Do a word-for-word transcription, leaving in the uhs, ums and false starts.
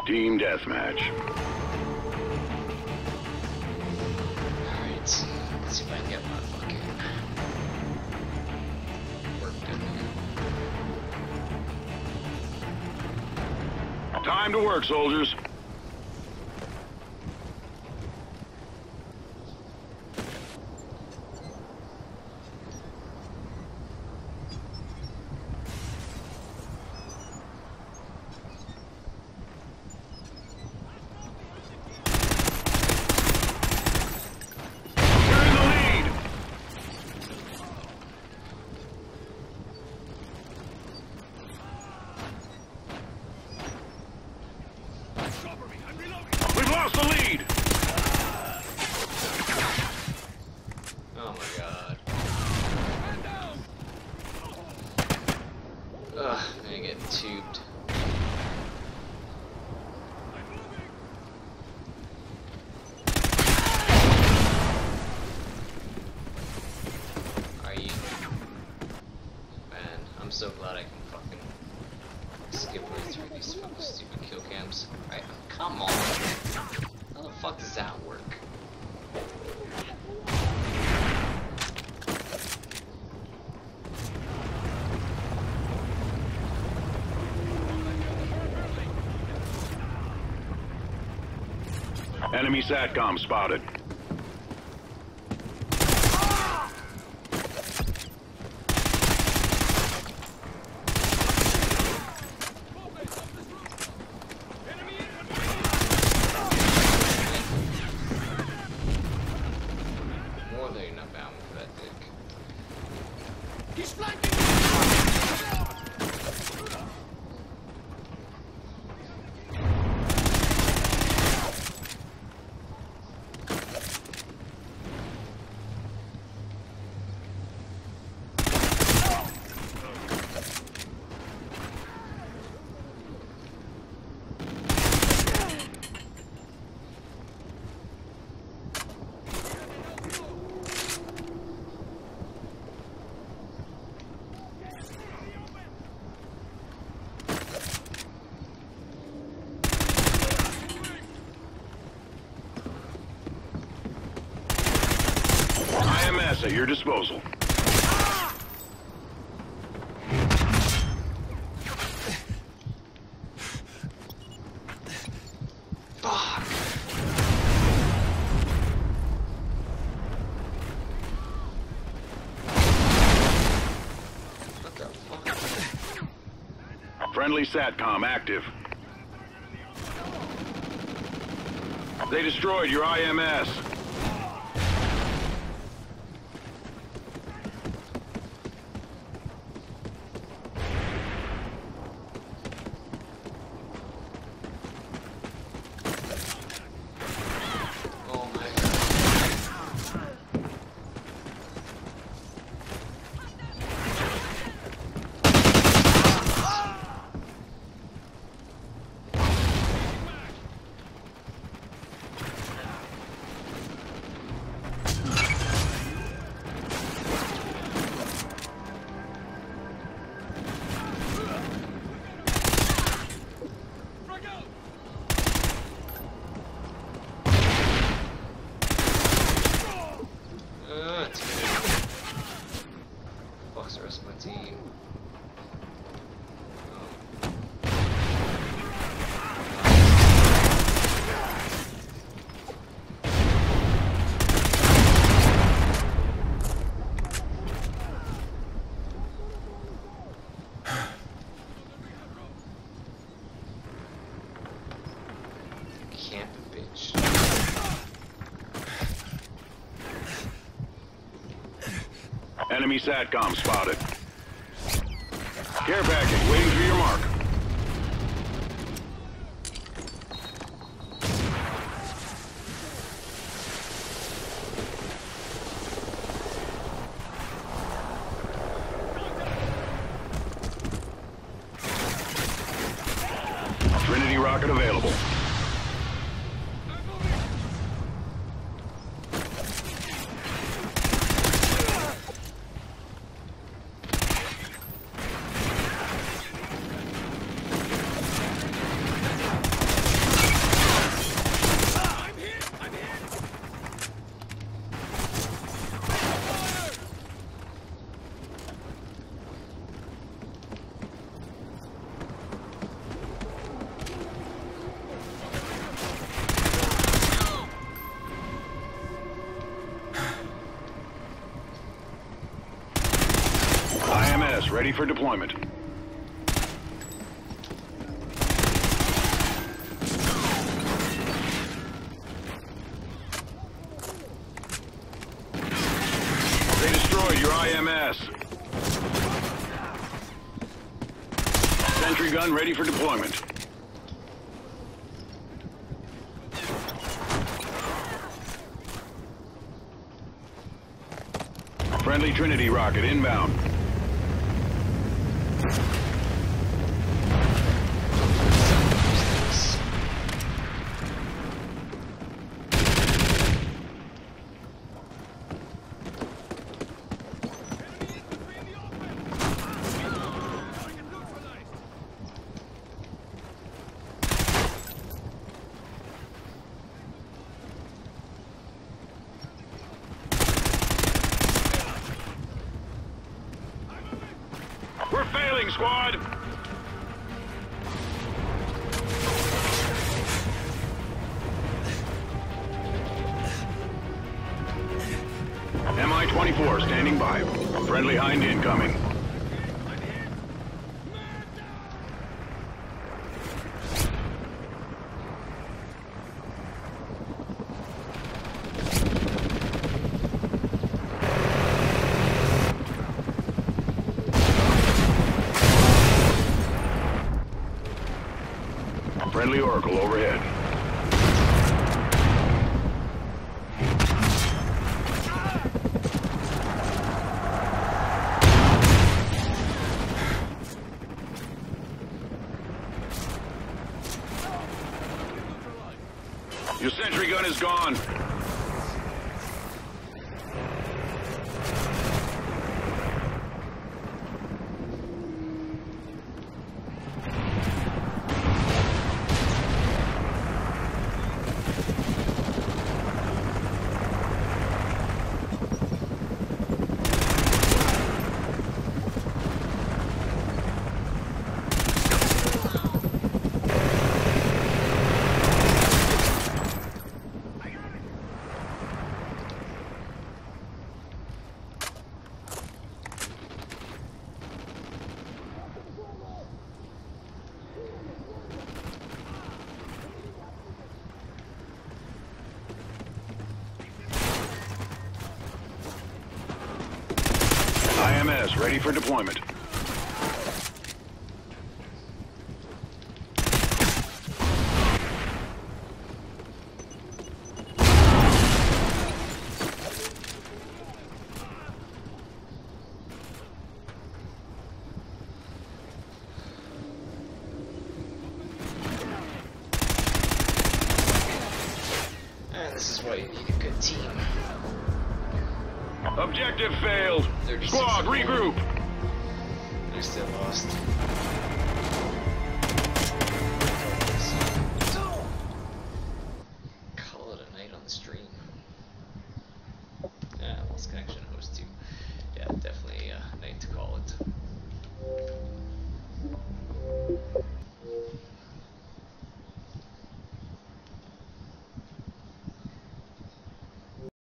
Team deathmatch. Alright, let's see if I can get my fucking work done here. Time to work, soldiers. We've lost the lead! Oh my god. Ugh, I'm gonna get tubed. Are you? Man, I'm so glad I can fucking skip right through these fucking stupid kill cams. Right, come on. How the fuck does that work? Enemy SATCOM spotted. More than enough ammo for that dick. He's flanking! I M S at your disposal. Fuck! What the fuck? Friendly SATCOM active. They destroyed your I M S. Oh my god. Uh, it's fucks the rest of my team. Camp bitch. Enemy SATCOM spotted. Care package waiting for your mark. Trinity rocket available. ready for deployment. They destroyed your I M S. Sentry gun ready for deployment. Friendly Trinity rocket inbound. We're failing, squad! M I twenty-four standing by. Friendly Hind incoming. Friendly Oracle overhead. Your sentry gun is gone. I M S ready for deployment. And this is why you need a good team. Objective failed. Squad, regroup. They're still lost.